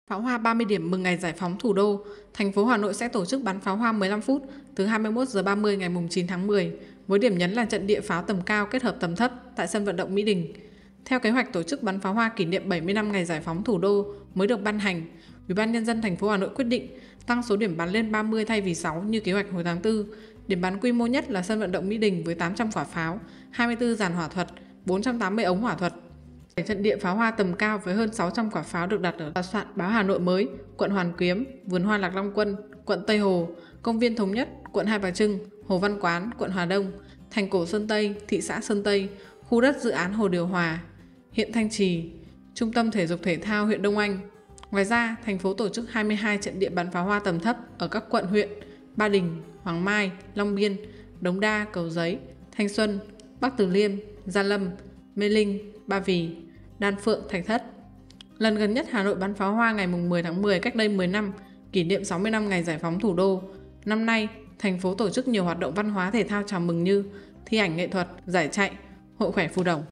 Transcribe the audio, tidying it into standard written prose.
Pháo hoa 30 điểm mừng ngày giải phóng thủ đô. Thành phố Hà Nội sẽ tổ chức bắn pháo hoa 15 phút từ 21h30 ngày 9 tháng 10 với điểm nhấn là trận địa pháo tầm cao kết hợp tầm thấp tại sân vận động Mỹ Đình. Theo kế hoạch tổ chức bắn pháo hoa kỷ niệm 70 năm ngày giải phóng thủ đô mới được ban hành, Ủy ban nhân dân thành phố Hà Nội quyết định tăng số điểm bắn lên 30 thay vì 6 như kế hoạch hồi tháng 4. Điểm bắn quy mô nhất là sân vận động Mỹ Đình với 800 quả pháo, 24 dàn hỏa thuật, 480 ống hỏa thuật. Trận địa pháo hoa tầm cao với hơn 600 quả pháo được đặt ở tòa soạn báo Hà Nội mới, quận Hoàn Kiếm, vườn hoa Lạc Long Quân, quận Tây Hồ, công viên Thống Nhất, quận Hai Bà Trưng, Hồ Văn Quán, quận Hà Đông, thành cổ Sơn Tây, thị xã Sơn Tây, khu đất dự án Hồ Điều Hòa, hiện Thanh Trì, Trung tâm Thể dục Thể thao huyện Đông Anh. Ngoài ra, thành phố tổ chức 22 trận địa bắn pháo hoa tầm thấp ở các quận huyện Ba Đình, Hoàng Mai, Long Biên, Đống Đa, Cầu Giấy, Thanh Xuân, Bắc Từ Liêm, Gia Lâm, Mê Linh, Ba Vì, Đan Phượng, Thạch Thất. Lần gần nhất Hà Nội bắn pháo hoa ngày 10 tháng 10 cách đây 10 năm, kỷ niệm 60 năm ngày giải phóng thủ đô. Năm nay, thành phố tổ chức nhiều hoạt động văn hóa thể thao chào mừng như thi ảnh nghệ thuật, giải chạy, hội khỏe Phù Đổng.